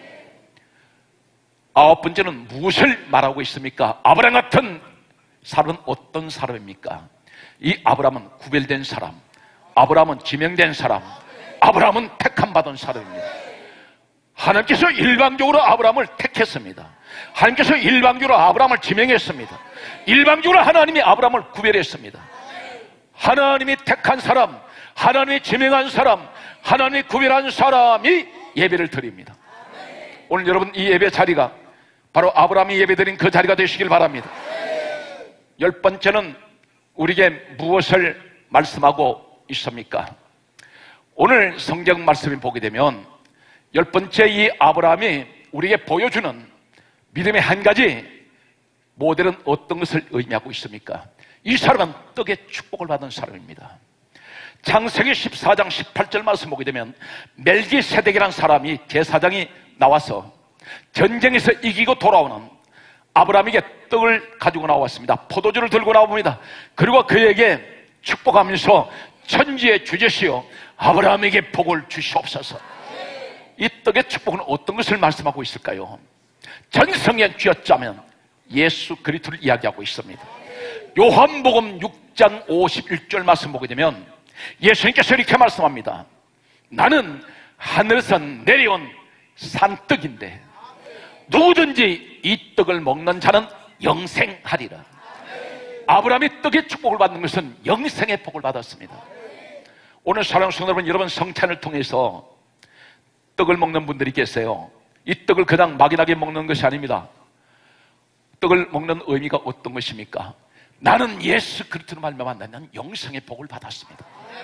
B: 아홉 번째는 무엇을 말하고 있습니까? 아브라함 같은 사람은 어떤 사람입니까? 이 아브라함은 구별된 사람, 아브라함은 지명된 사람, 아브라함은 택함받은 사람입니다. 하나님께서 일방적으로 아브라함을 택했습니다. 하나님께서 일방적으로 아브라함을 지명했습니다. 일방적으로 하나님이 아브라함을 구별했습니다. 하나님이 택한 사람, 하나님이 지명한 사람, 하나님이 구별한 사람이 예배를 드립니다. 오늘 여러분 이 예배 자리가 바로 아브라함이 예배드린 그 자리가 되시길 바랍니다. 열 번째는 우리에게 무엇을 말씀하고 있습니까? 오늘 성경 말씀을 보게 되면 열 번째 이 아브라함이 우리에게 보여주는 믿음의 한 가지 모델은 어떤 것을 의미하고 있습니까? 이 사람은 떡의 축복을 받은 사람입니다. 창세기 14장 18절 말씀 보게 되면 멜기세덱이라는 사람이 제사장이 나와서 전쟁에서 이기고 돌아오는 아브라함에게 떡을 가지고 나왔습니다. 포도주를 들고 나옵니다. 그리고 그에게 축복하면서 천지의 주제시여 아브라함에게 복을 주시옵소서. 이 떡의 축복은 어떤 것을 말씀하고 있을까요? 전성에 쥐어짜면 예수 그리스도를 이야기하고 있습니다. 요한복음 6장 51절 말씀 보게 되면 예수님께서 이렇게 말씀합니다. 나는 하늘에서 내려온 산떡인데 누구든지 이 떡을 먹는 자는 영생하리라. 아브라함이 떡의 축복을 받는 것은 영생의 복을 받았습니다. 오늘 사랑하는 성도 여러분, 여러분 성찬을 통해서 떡을 먹는 분들이 계세요. 이 떡을 그냥 막연하게 먹는 것이 아닙니다. 떡을 먹는 의미가 어떤 것입니까? 나는 예수 그리스도로 말미암아 나는 영생의 복을 받았습니다.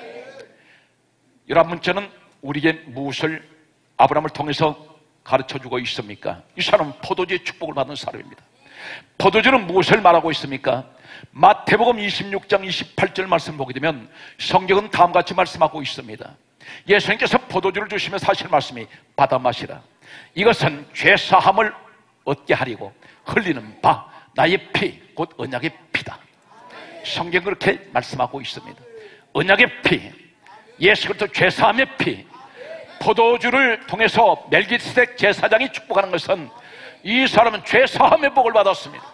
B: 열한 번째는 우리에게 무엇을 아브라함을 통해서 가르쳐주고 있습니까? 이 사람은 포도주의 축복을 받은 사람입니다. 포도주는 무엇을 말하고 있습니까? 마태복음 26장 28절 말씀 보게 되면 성경은 다음과 같이 말씀하고 있습니다. 예수님께서 포도주를 주시면서 하실 말씀이 받아 마시라. 이것은 죄사함을 얻게 하리고 흘리는 바 나의 피 곧 언약의 피다. 성경은 그렇게 말씀하고 있습니다. 언약의 피, 예수 그리스도 죄사함의 피. 포도주를 통해서 멜기세덱 제사장이 축복하는 것은 이 사람은 죄사함의 복을 받았습니다.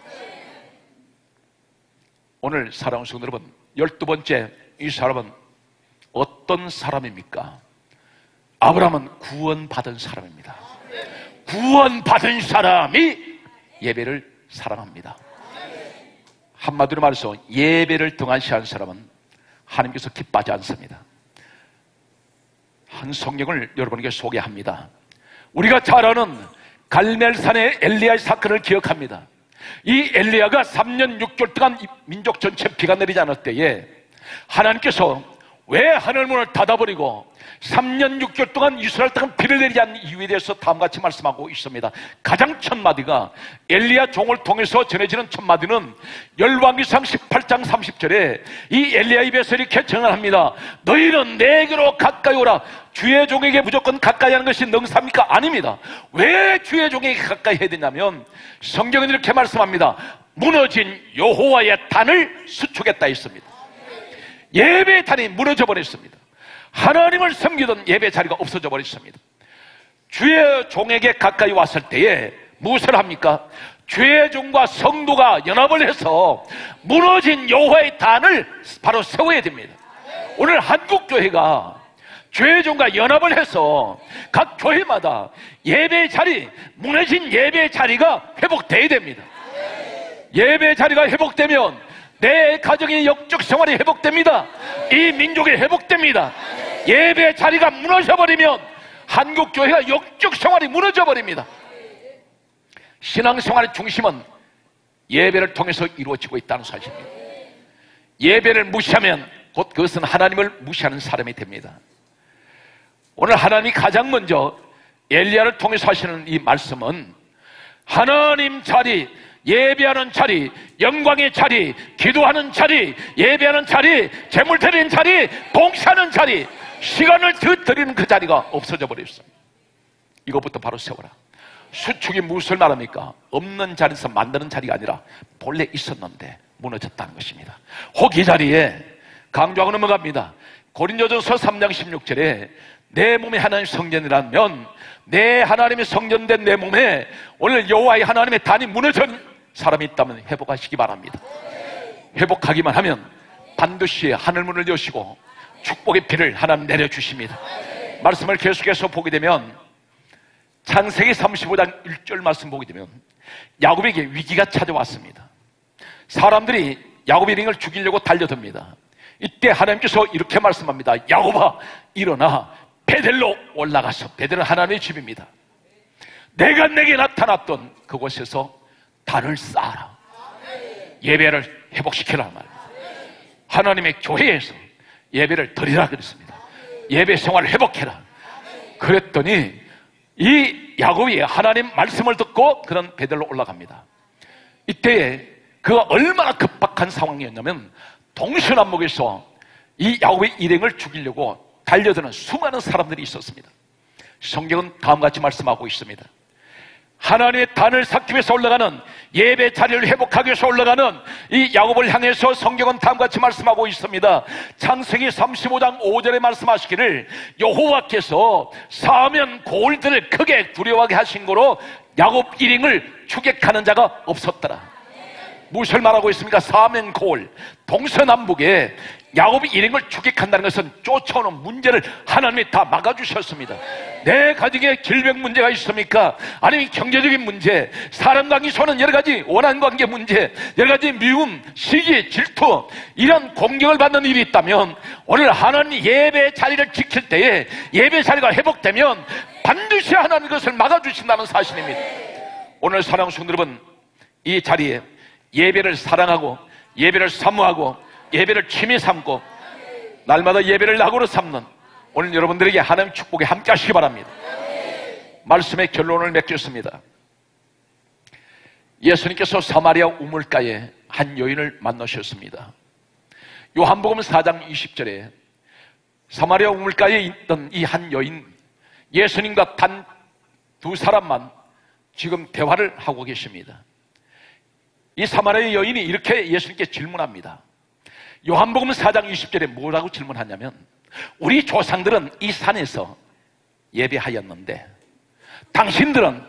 B: 오늘 사랑하는 성도 여러분, 12번째 이 사람은 어떤 사람입니까? 아브라함은 구원받은 사람입니다. 구원받은 사람이 예배를 사랑합니다. 한마디로 말해서 예배를 등한시한 사람은 하나님께서 기뻐하지 않습니다. 한 성경을 여러분에게 소개합니다. 우리가 잘 아는 갈멜산의 엘리야의 사건을 기억합니다. 이 엘리야가 3년 6개월 동안 민족 전체 비가 내리지 않을 때에 하나님께서 왜 하늘문을 닫아버리고 3년 6개월 동안 이스라엘 땅은 비를 내리지 않는 이유에 대해서 다음같이 말씀하고 있습니다. 가장 첫 마디가 엘리야 종을 통해서 전해지는 첫 마디는 열왕기상 18장 30절에 이 엘리야 입에서 이렇게 전합니다. 너희는 내게로 가까이 오라. 주의 종에게 무조건 가까이 하는 것이 능사입니까? 아닙니다. 왜 주의 종에게 가까이 해야 되냐면 성경은 이렇게 말씀합니다. 무너진 여호와의 단을 수축했다 했습니다. 예배의 단이 무너져 버렸습니다. 하나님을 섬기던 예배 자리가 없어져 버렸습니다. 주의 종에게 가까이 왔을 때에 무엇을 합니까? 주의 종과 성도가 연합을 해서 무너진 여호와의 단을 바로 세워야 됩니다. 오늘 한국교회가 주의 종과 연합을 해서 각 교회마다 예배 자리, 무너진 예배 자리가 회복돼야 됩니다. 예배 자리가 회복되면 내 가정의 영적 생활이 회복됩니다. 이 민족이 회복됩니다. 예배 자리가 무너져버리면 한국교회가 영적 생활이 무너져버립니다. 신앙생활의 중심은 예배를 통해서 이루어지고 있다는 사실입니다. 예배를 무시하면 곧 그것은 하나님을 무시하는 사람이 됩니다. 오늘 하나님이 가장 먼저 엘리야를 통해서 하시는 이 말씀은 하나님 자리, 예배하는 자리, 영광의 자리, 기도하는 자리, 예배하는 자리, 재물 드리는 자리, 봉사하는 자리, 시간을 드리는 그 자리가 없어져 버렸습니다. 이것부터 바로 세워라. 수축이 무엇을 말합니까? 없는 자리에서 만드는 자리가 아니라 본래 있었는데 무너졌다는 것입니다. 혹 이 자리에 강조하고 넘어갑니다. 고린도전서 3장 16절에 내 몸이 하나님의 성전이라면 내 하나님의 성전된 내 몸에 오늘 여호와의 하나님의 단이 무너진 사람이 있다면 회복하시기 바랍니다. 회복하기만 하면 반드시 하늘문을 여시고 축복의 비를 하나님 내려주십니다. 말씀을 계속해서 보게 되면 창세기 35장 1절 말씀 보게 되면 야곱에게 위기가 찾아왔습니다. 사람들이 야곱의 링을 죽이려고 달려듭니다. 이때 하나님께서 이렇게 말씀합니다. 야곱아 일어나 베델로 올라가서, 베델은 하나님의 집입니다. 내가 내게 나타났던 그곳에서 단을 쌓아라. 예배를 회복시키라 말입니다. 하나님의 교회에서 예배를 드리라 그랬습니다. 예배 생활을 회복해라. 그랬더니 이 야곱이 하나님 말씀을 듣고 그런 베델로 올라갑니다. 이때에 그가 얼마나 급박한 상황이었냐면 동서남북에서 이 야곱의 일행을 죽이려고 달려드는 수많은 사람들이 있었습니다. 성경은 다음과 같이 말씀하고 있습니다. 하나님의 단을 쌓기 위해서 올라가는, 예배 자리를 회복하기 위해서 올라가는 이 야곱을 향해서 성경은 다음과 같이 말씀하고 있습니다. 창세기 35장 5절에 말씀하시기를 여호와께서 사면 고울들을 크게 두려워하게 하신 거로 야곱 일행을 추격하는 자가 없었더라. 무엇을 말하고 있습니까? 사면 고울, 동서남북에 야곱이 일행을 추격한다는 것은 쫓아오는 문제를 하나님이 다 막아주셨습니다. 내 가정에 질병 문제가 있습니까? 아니면 경제적인 문제, 사람 관계 서는 여러 가지 원한 관계 문제, 여러 가지 미움, 시기, 질투, 이런 공격을 받는 일이 있다면 오늘 하나님 예배 자리를 지킬 때에 예배 자리가 회복되면 반드시 하나님 그것을 막아주신다는 사실입니다. 오늘 사랑하는 성도 여러분, 이 자리에 예배를 사랑하고 예배를 사모하고 예배를 취미 삼고 날마다 예배를 낙으로 삼는 오늘 여러분들에게 하나님의 축복에 함께 하시기 바랍니다. 말씀의 결론을 맺겠습니다. 예수님께서 사마리아 우물가에 한 여인을 만나셨습니다. 요한복음 4장 20절에 사마리아 우물가에 있던 이 한 여인, 예수님과 단 두 사람만 지금 대화를 하고 계십니다. 이 사마리아 여인이 이렇게 예수님께 질문합니다. 요한복음 4장 20절에 뭐라고 질문하냐면 우리 조상들은 이 산에서 예배하였는데 당신들은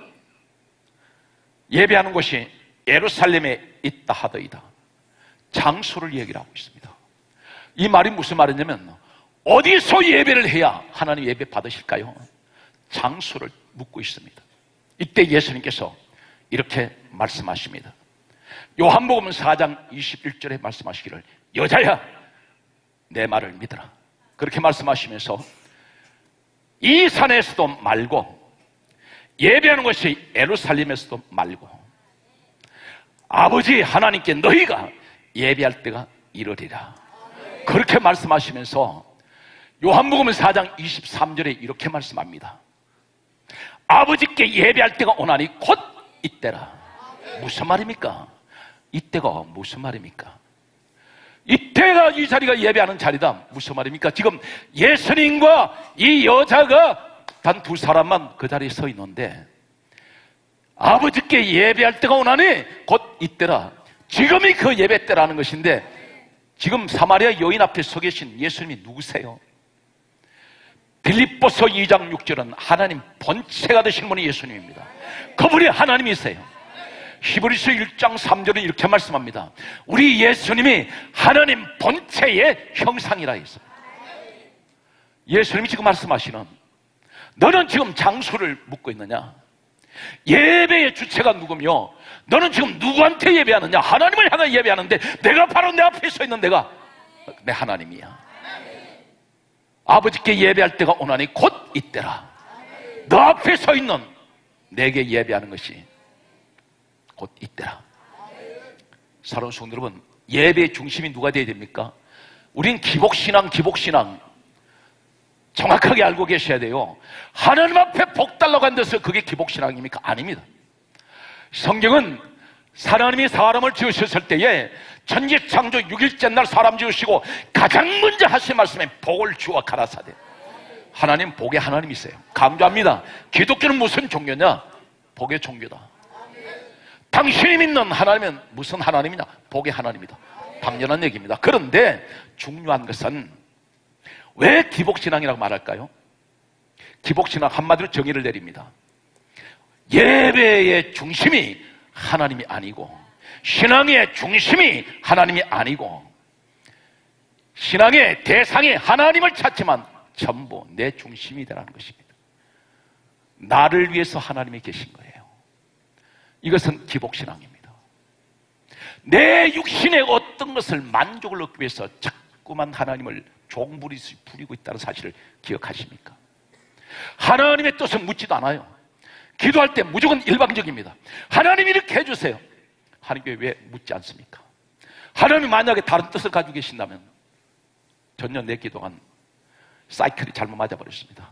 B: 예배하는 곳이 예루살렘에 있다 하더이다. 장소를 얘기를 하고 있습니다. 이 말이 무슨 말이냐면 어디서 예배를 해야 하나님 예배 받으실까요? 장소를 묻고 있습니다. 이때 예수님께서 이렇게 말씀하십니다. 요한복음 4장 21절에 말씀하시기를 여자야 내 말을 믿으라. 그렇게 말씀하시면서 이 산에서도 말고 예배하는 것이 예루살렘에서도 말고 아버지 하나님께 너희가 예배할 때가 이르리라. 그렇게 말씀하시면서 요한복음 4장 23절에 이렇게 말씀합니다. 아버지께 예배할 때가 오나니 곧 이때라. 무슨 말입니까? 이때가 무슨 말입니까? 이때가 이 자리가 예배하는 자리다. 무슨 말입니까? 지금 예수님과 이 여자가 단 두 사람만 그 자리에 서 있는데 아버지께 예배할 때가 오나니 곧 이때라. 지금이 그 예배 때라는 것인데 지금 사마리아 여인 앞에 서 계신 예수님이 누구세요? 빌립보서 2장 6절은 하나님 본체가 되신 분이 예수님입니다. 그분이 하나님이세요. 히브리서 1장 3절은 이렇게 말씀합니다. 우리 예수님이 하나님 본체의 형상이라 했어요. 예수님이 지금 말씀하시는 너는 지금 장소를 묻고 있느냐? 예배의 주체가 누구며 너는 지금 누구한테 예배하느냐? 하나님을 향해 예배하는데 내가 바로 내 앞에 서 있는 내가 내 하나님이야. 아버지께 예배할 때가 오나니 곧 이때라. 너 앞에 서 있는 내게 예배하는 것이 곧 이때라. 사랑하는 성도 여러분, 예배의 중심이 누가 되어야 됩니까? 우린 기복신앙. 정확하게 알고 계셔야 돼요. 하나님 앞에 복 달라고 한 데서 그게 기복신앙입니까? 아닙니다. 성경은 하나님이 사람을 지으셨을 때에 천지창조 6일째 날 사람 지으시고 가장 먼저 하신 말씀에 복을 주어 가라사대. 하나님 복의 하나님이세요. 강조합니다. 기독교는 무슨 종교냐? 복의 종교다. 당신이 믿는 하나님은 무슨 하나님이냐? 복의 하나님이다. 당연한 얘기입니다. 그런데 중요한 것은 왜 기복신앙이라고 말할까요? 기복신앙 한마디로 정의를 내립니다. 예배의 중심이 하나님이 아니고, 신앙의 중심이 하나님이 아니고, 신앙의 대상이 하나님을 찾지만 전부 내 중심이 되라는 것입니다. 나를 위해서 하나님이 계신 거예요. 이것은 기복신앙입니다. 내 육신의 어떤 것을 만족을 얻기 위해서 자꾸만 하나님을 종부리고 있다는 사실을 기억하십니까? 하나님의 뜻은 묻지도 않아요. 기도할 때 무조건 일방적입니다. 하나님 이렇게 해주세요. 하나님께 왜 묻지 않습니까? 하나님이 만약에 다른 뜻을 가지고 계신다면 전혀 내 기도한 사이클이 잘못 맞아버렸습니다.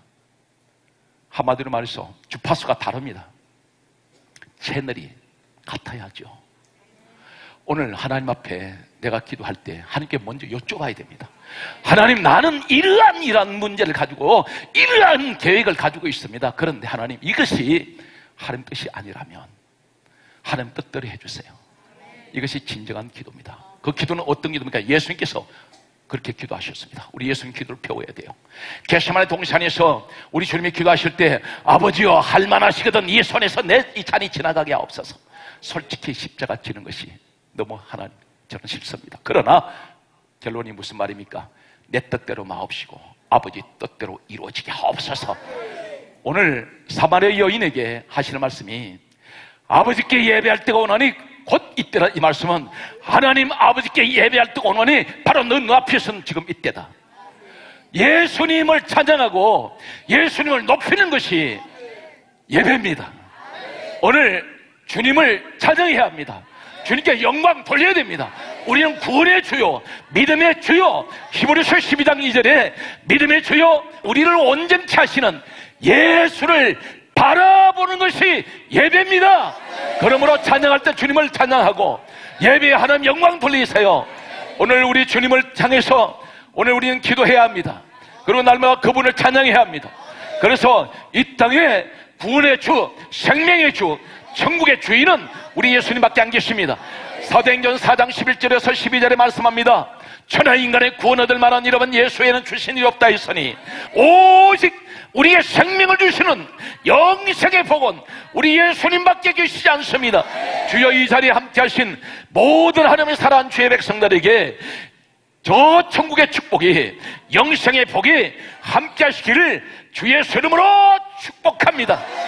B: 한마디로 말해서 주파수가 다릅니다. 채널이 같아야죠. 오늘 하나님 앞에 내가 기도할 때 하나님께 먼저 여쭤봐야 됩니다. 하나님, 나는 이러한 문제를 가지고 이러한 계획을 가지고 있습니다. 그런데 하나님, 이것이 하나님 뜻이 아니라면 하나님 뜻대로 해주세요. 이것이 진정한 기도입니다. 그 기도는 어떤 기도입니까? 예수님께서 그렇게 기도하셨습니다. 우리 예수님 기도를 배워야 돼요. 겟세마네 동산에서 우리 주님이 기도하실 때 아버지여 할만하시거든 이 손에서 이 잔이 지나가게 하옵소서. 솔직히 십자가 지는 것이 너무 하나님 저는 싫습니다. 그러나 결론이 무슨 말입니까? 내 뜻대로 마옵시고 아버지 뜻대로 이루어지게 하옵소서. 오늘 사마리아 여인에게 하시는 말씀이 아버지께 예배할 때가 오나니 곧 이때다. 이 말씀은 하나님 아버지께 예배할 때가 오나니 바로 너 눈앞에서는 지금 이때다. 예수님을 찬양하고 예수님을 높이는 것이 예배입니다. 오늘 주님을 찬양해야 합니다. 주님께 영광 돌려야 됩니다. 우리는 구원의 주요, 믿음의 주요, 히브리서 12장 2절에 믿음의 주요, 우리를 온전케 하시는 예수를 바라보는 것이 예배입니다. 그러므로 찬양할 때 주님을 찬양하고 예배에 하나님 영광 돌리세요. 오늘 우리 주님을 향해서 오늘 우리는 기도해야 합니다. 그리고 날마다 그분을 찬양해야 합니다. 그래서 이 땅에 구원의 주, 생명의 주, 천국의 주인은 우리 예수님밖에 안 계십니다. 사도행전 4장 11절에서 12절에 말씀합니다. 천하 인간의 구원 얻을 만한 이름은 예수에는 주신 이 없다 했으니 오직 우리의 생명을 주시는 영생의 복은 우리 예수님밖에 계시지 않습니다. 주여 이 자리에 함께 하신 모든 하나님의 사랑하는 주의 백성들에게 저 천국의 축복이, 영생의 복이 함께 하시기를 주의 이름으로 축복합니다.